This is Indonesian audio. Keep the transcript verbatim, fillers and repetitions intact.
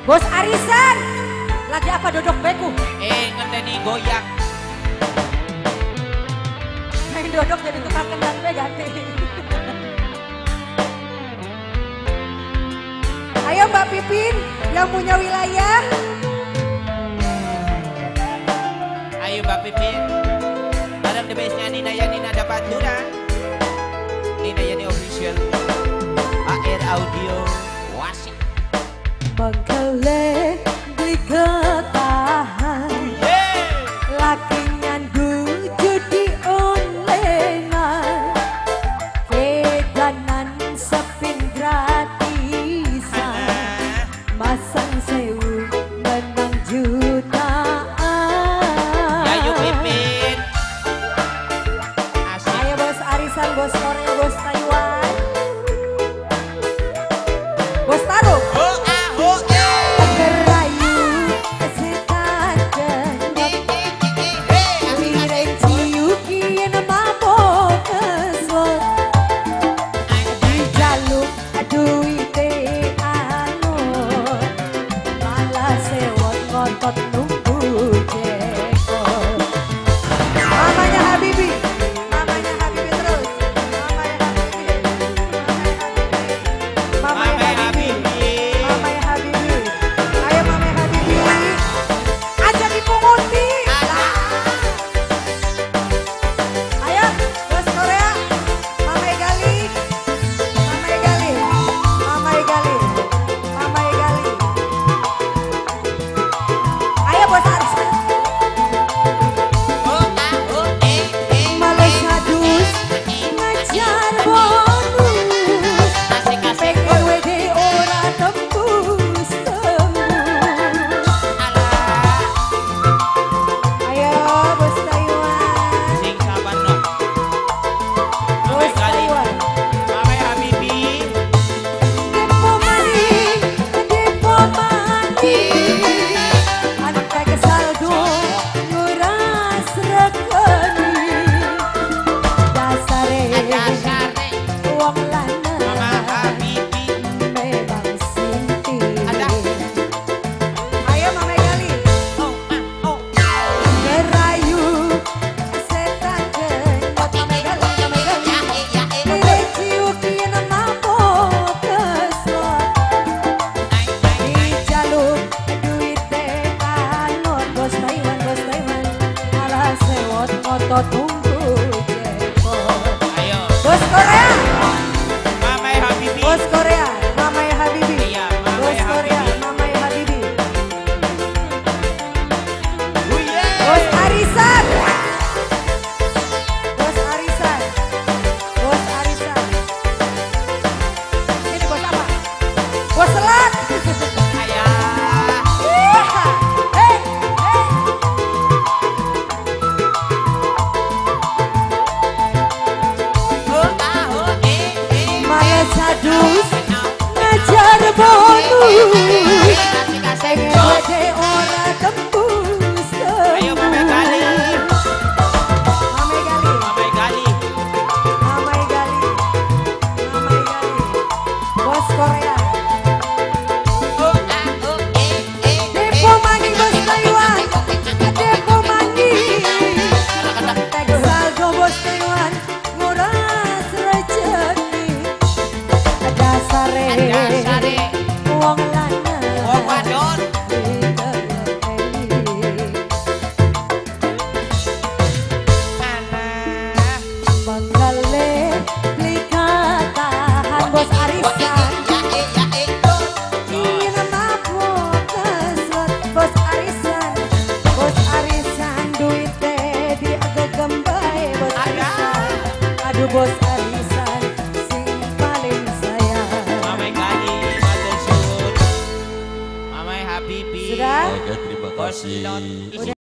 Bos arisan, lagi apa dodok beku? Eh, ngenteni goyang. Main dodok jadi tukang kendang be ganti. Ayo Mbak Pipin, yang punya wilayah. Ayo Mbak Pipin. Bareng the bestnya Nina ya Nina dapat Nura. Nina Yani official. A R Audio. Wasik. Bangkale di ketahan laki nyandu judi online kedanan sepin gratisan masang sewu menang jutaan. Ayo Pipin. Asik. Ayo bos arisan, bos Korea, bos Taiwan, bos taruh. Oh ah oh eh. Ngotot nunggu jekol. Mamanya Habibi, mamanya Habibi terus. Mamanya Habibi, mamanya Habibi, ayo mamanya Habibi, ajak dipunguti. Ayo bos Korea, Mama Egali, Mama Egali, Mama Egali, Mama Egali. Ayo bos arisan. Oh ah oh eh eh. Males ngadus ngajar bonus. Asik asik. P K W D ora tembus tembus. Alah. Ayo bos Taiwan, Sing sabar no. bos Taiwan. Mama Habibi. Depo mani, depo mani. Anak kagak saldo nguras regani. Dasare Dasare. wong lanang Mama Habibi. memang sinti. Ada. Ayo Mama Gali. Oh ah oh. Ngerayu setan genjot. Mama Gali, Mama Gali. Ya eh ya eh. Nilai ciukin mabok keslot. Naik naik naik. Dijaluk duit teh alon. Bos Taiwan, bos Taiwan, malah sewot ngotot tunggu jekol. Ayo. Bos Korea, Mama Habibi. bos Korea, Mama Habibi. Iya, Mama Bos Korea, Habibi. Mama Habibi. Buye. Bos arisan, bos arisan, bos arisan. Ini bos apa? Bos selat. Ayah. Wah, hei, hei. Oh ah oh eh eh. Males hadus ngajar bonus. Asik asik. Gede ora tembus Ayo Mama Gali. Mame Gali, Mama Gali. Mame Gali, Mame Gali. Bos Korea. Oh ah oh eh eh. Depo mani bos Taiwan. Depo mani. Tega saldo bos Taiwan. Nguras rezeki. Dasare Dasare. wong lanang. Wong wadon. Alah. Bangkale beli katahan bos arisan. Ya eh ya eh. Ingin mabuk keslot bos arisan. Bos arisan duit teh diagegem bae bos arisan. Aduh bos arisan sing paling sayang. Mama Gali. Matur suwun. Mama Habibi. Sudah? Oke, terima Bos kasih. Not.